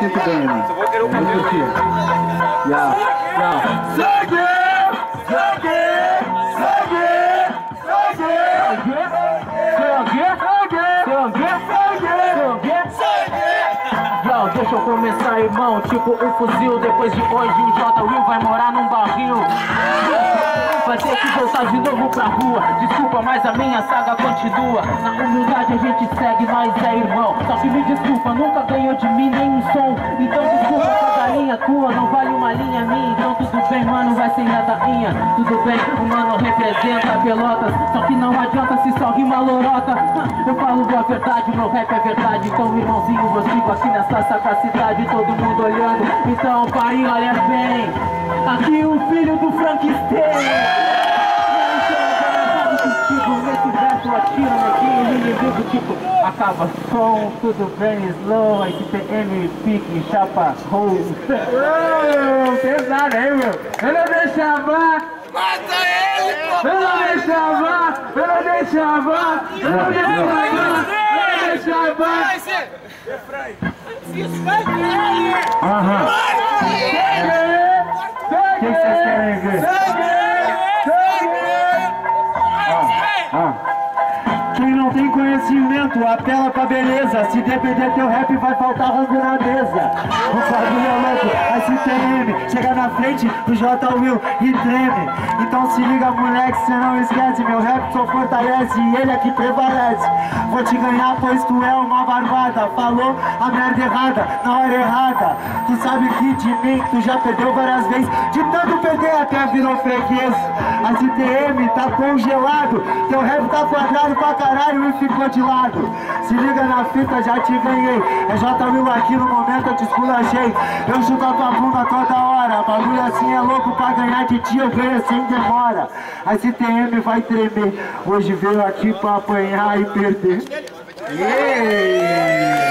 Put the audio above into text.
sinto bem, mano. Só vou querer o cabelo. Yeah. Sangue! Sangue! Sangue! Deixa eu começar, irmão, tipo um fuzil. Depois de hoje o J. Will vai morar num barril. Vai ter que voltar de novo pra rua. Desculpa, mas a minha saga continua. Na humildade a gente segue, nós é irmão. Só que me desculpa, nunca ganhou de mim nenhum som. Então desculpa que a galinha tua não vale uma linha minha. Então tudo bem, mano, vai sem ladainha. Tudo bem, o mano representa Pelotas. Só que não adianta se só rima lorota. Eu falo a verdade, meu rap é verdade. Então irmãozinho, eu sigo aqui nessa sagacidade. Todo mundo olhando, então pare, olha bem. Aqui o filho do Frankenstein. Nesse verso atira neguinho, inimigo tipo acaba som, tudo bem, slow, SPM, pique, chapa, roll. Pesado, hein, meu? Eu não deixava. Mata ele, pô! Eu não deixava. Eu não deixava. Eu não deixava. Aham. O que vocês querem ver? Quem não tem conhecimento apela pra beleza. Se depender teu rap vai faltar rango na mesa. O bagulho é louco, a STM chega na frente do J. Will e treme. Então se liga, moleque, cê não esquece. Meu rap só fortalece e ele é que prevalece. Vou te ganhar pois tu é uma barbada. Falou a merda errada, na hora errada. Tu sabe que de mim tu já perdeu várias vezes. De tanto perder até virou freguês. A STM tá congelado. Teu rap tá quadrado pra caralho e ficou de lado. Se liga na fita, já te ganhei. É J. Will aqui no momento, eu te esculachei. Eu chuto a tua bunda toda hora. Bagulho assim é louco, pra ganhar de ti eu ganho sem demora. A STM vai tremer. Hoje veio aqui pra apanhar e perder. Yeah.